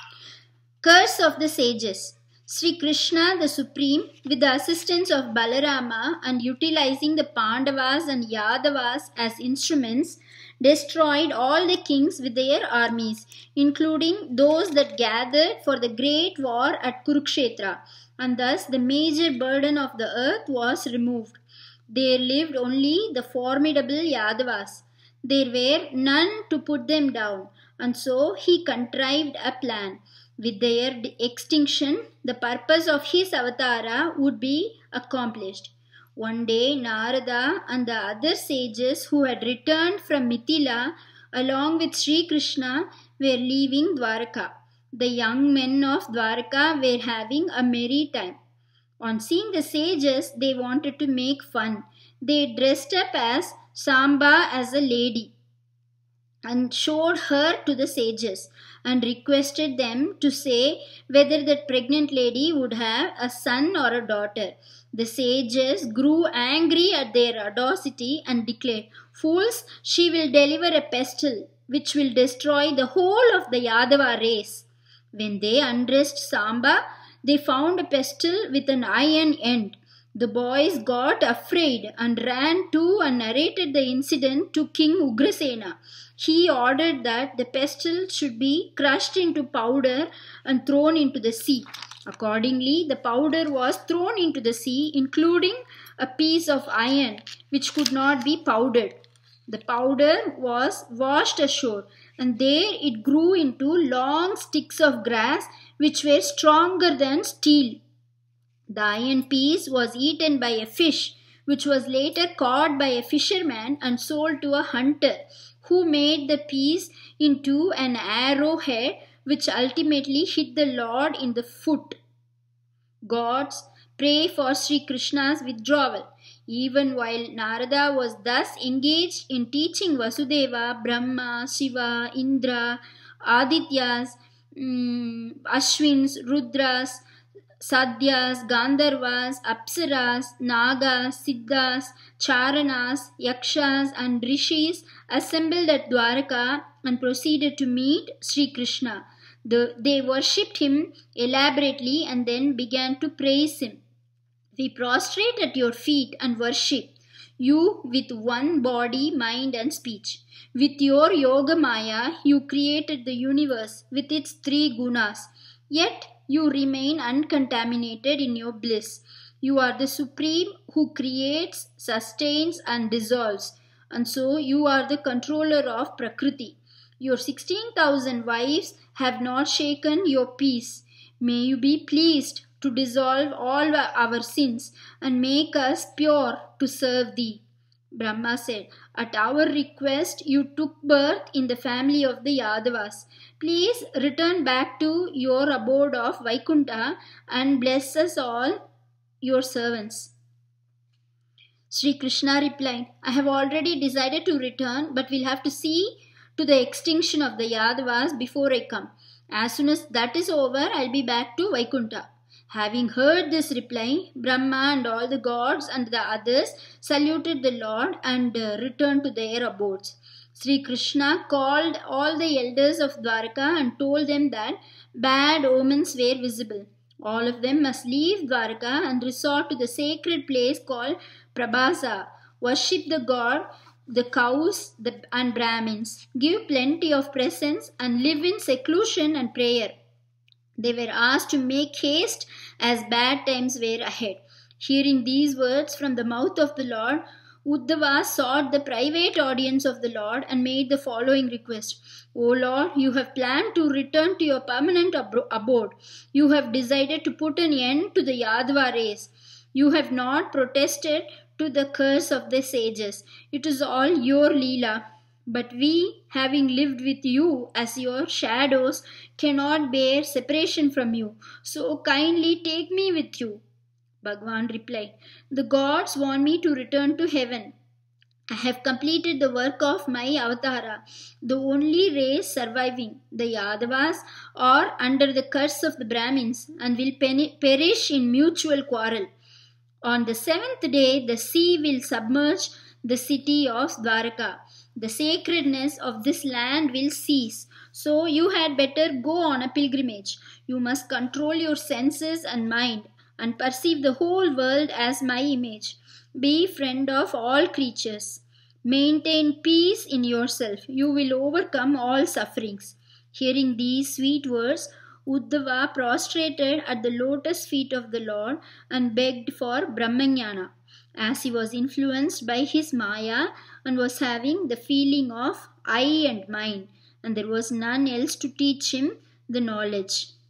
Curse of the Sages. Sri Krishna the Supreme, with the assistance of Balarama and utilizing the Pandavas and Yadavas as instruments, destroyed all the kings with their armies, including those that gathered for the great war at Kurukshetra, and thus the major burden of the earth was removed. There lived only the formidable Yadavas. There were none to put them down, and so he contrived a plan. With their extinction, the purpose of his avatara would be accomplished. One day, Narada and the other sages who had returned from Mithila along with Sri Krishna were leaving Dwaraka. The young men of Dwaraka were having a merry time. On seeing the sages, they wanted to make fun. They dressed up as Samba as a lady and showed her to the sages and requested them to say whether that pregnant lady would have a son or a daughter. The sages grew angry at their audacity and declared, "Fools, she will deliver a pestle which will destroy the whole of the Yadava race." When they undressed Samba, they found a pestle with an iron end. The boys got afraid and ran to and narrated the incident to King Ugrasena. He ordered that the pestle should be crushed into powder and thrown into the sea. Accordingly, the powder was thrown into the sea, including a piece of iron which could not be powdered. The powder was washed ashore, and there it grew into long sticks of grass which were stronger than steel. The iron piece was eaten by a fish, which was later caught by a fisherman and sold to a hunter, who made the piece into an arrowhead which ultimately hit the Lord in the foot. Gods, pray for Sri Krishna's withdrawal. Even while Narada was thus engaged in teaching Vasudeva, Brahma, Shiva, Indra, Adityas, Ashwins, Rudras, Sadhyas, Gandharvas, Apsaras, Nagas, Siddhas, Charanas, Yakshas, and Rishis assembled at Dwaraka and proceeded to meet Sri Krishna. They worshipped him elaborately and then began to praise him. "We prostrate at your feet and worship you with one body, mind, and speech. With your Yoga Maya, you created the universe with its three gunas. Yet you remain uncontaminated in your bliss. You are the Supreme who creates, sustains, and dissolves, and so you are the controller of Prakriti. Your 16,000 wives have not shaken your peace. May you be pleased to dissolve all our sins and make us pure to serve thee." Brahma said, "At our request, you took birth in the family of the Yadavas. Please return back to your abode of Vaikuntha and bless us all, your servants." Sri Krishna replied, "I have already decided to return, but will have to see to the extinction of the Yadavas before I come. As soon as that is over, I'll be back to Vaikuntha." Having heard this reply, Brahma and all the gods and the others saluted the Lord and returned to their abodes. Sri Krishna called all the elders of Dwaraka and told them that bad omens were visible. All of them must leave Dwaraka and resort to the sacred place called Prabhasa, worship the god, the cows, and Brahmins, give plenty of presents, and live in seclusion and prayer. They were asked to make haste as bad times were ahead. Hearing these words from the mouth of the Lord, Uddhava sought the private audience of the Lord and made the following request: "O Lord, you have planned to return to your permanent abode. You have decided to put an end to the Yadava race. You have not protested to the curse of the sages. It is all your Leela. But we, having lived with you as your shadows, cannot bear separation from you. So kindly take me with you." Bhagavan replied, "The gods want me to return to heaven. I have completed the work of my avatara. The only race surviving, the Yadavas, are under the curse of the Brahmins and will perish in mutual quarrel. On the seventh day, the sea will submerge the city of Dwaraka. The sacredness of this land will cease. So you had better go on a pilgrimage. You must control your senses and mind and perceive the whole world as my image. Be friend of all creatures. Maintain peace in yourself. You will overcome all sufferings. Hearing these sweet words, Uddhava prostrated at the lotus feet of the Lord and begged for Brahmajnana, as he was influenced by his Maya and was having the feeling of I and mine, and there was none else to teach him the knowledge.